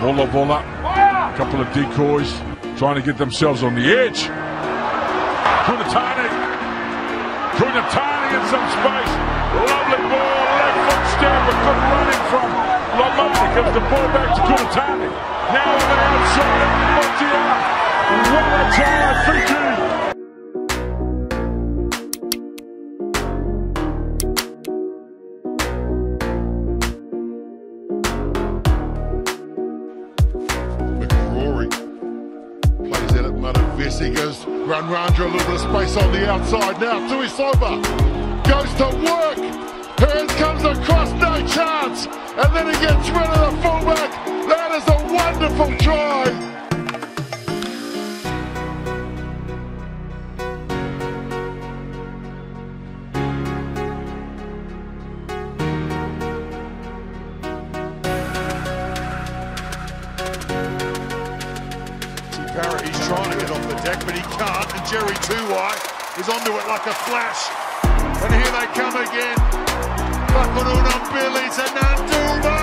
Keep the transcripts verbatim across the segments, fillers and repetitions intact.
Bola Bola, a couple of decoys, trying to get themselves on the edge. Kunatani, Kunatani in some space. Lovely ball, left foot step, but good running from Lamoni. Gives the ball back to Kunatani. Now on the outside, Montia. What a try, Fiji. He goes, run round a little bit of space on the outside now. Tuisova goes to work. Here comes across, no chance. And then he gets rid of the fullback. That is a wonderful try. He's trying to get off the deck, but he can't, and Jerry Tuwai is onto it like a flash. And here they come again. Bakuruna Billy to Nanduma!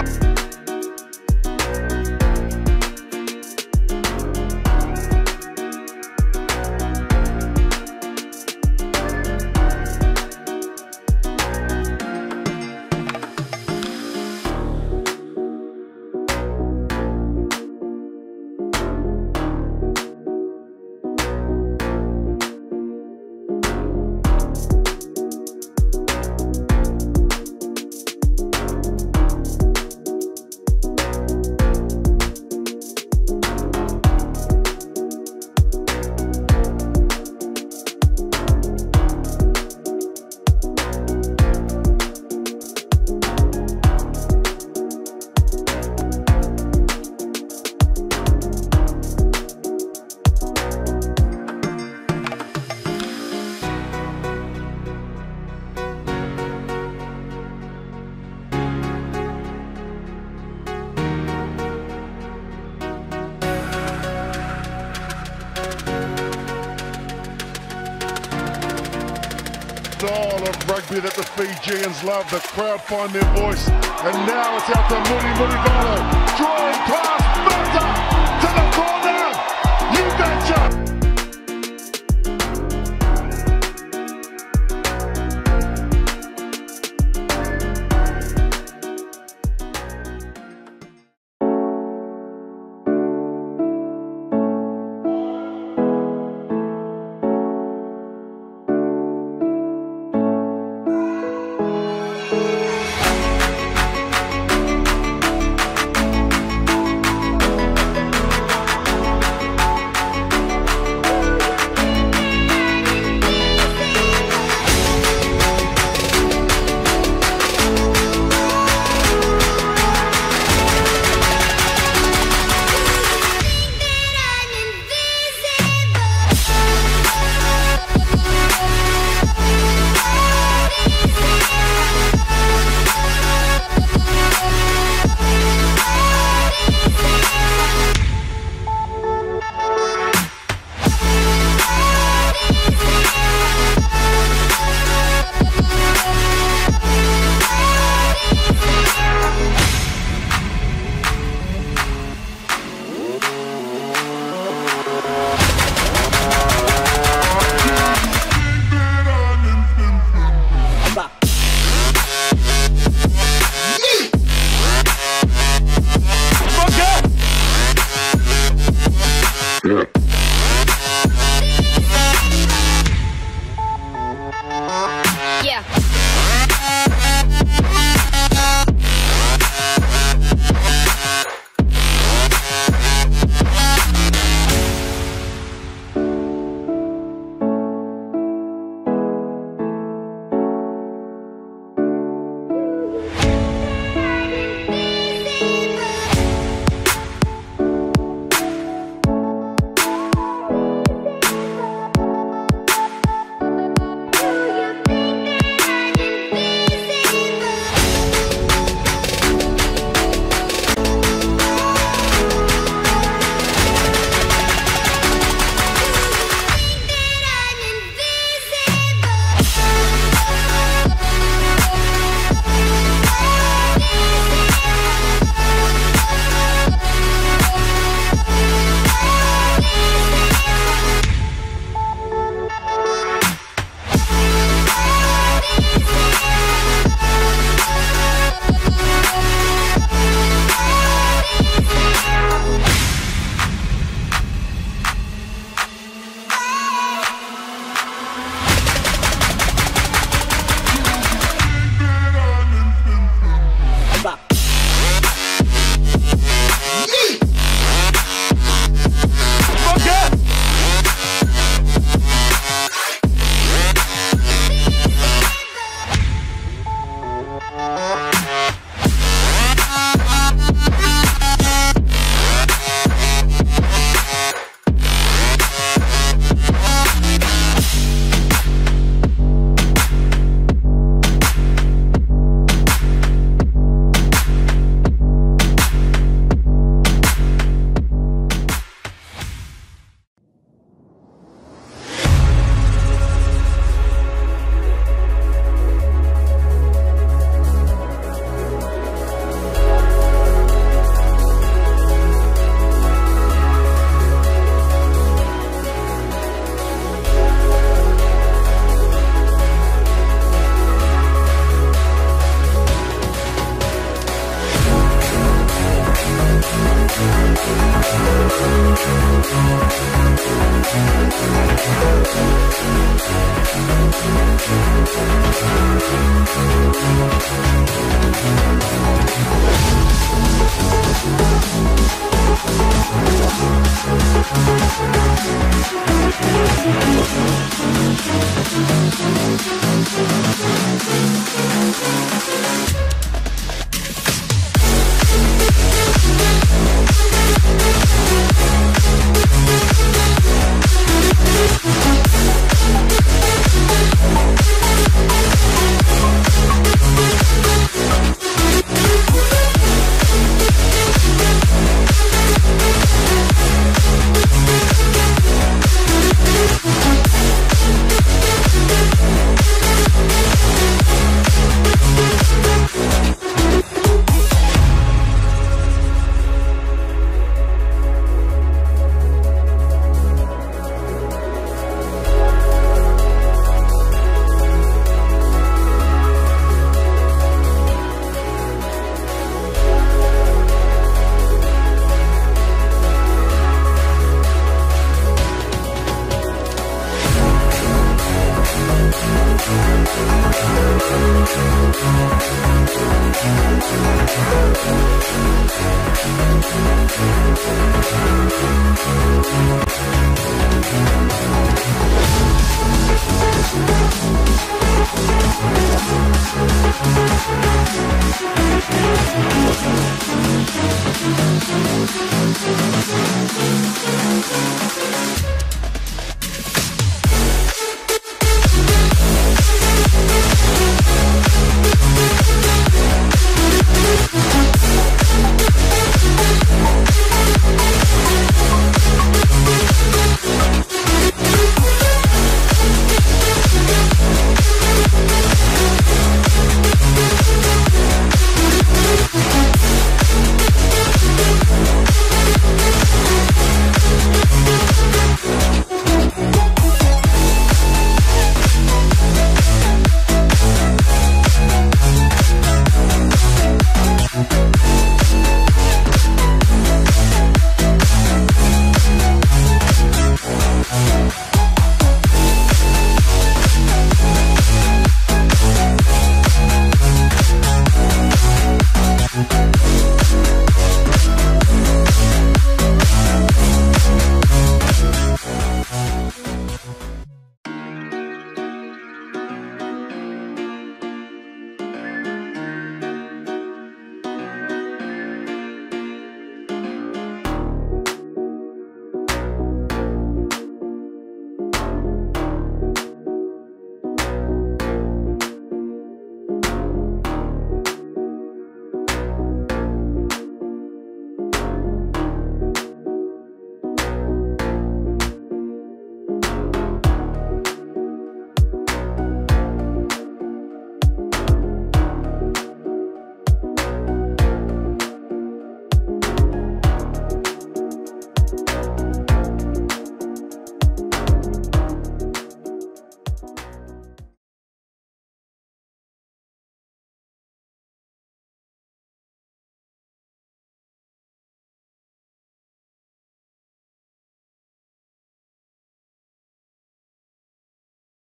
Style of rugby that the Fijians love. The crowd find their voice, and now it's out to Muni Munivalo, drawing past Mata to the corner. You betcha!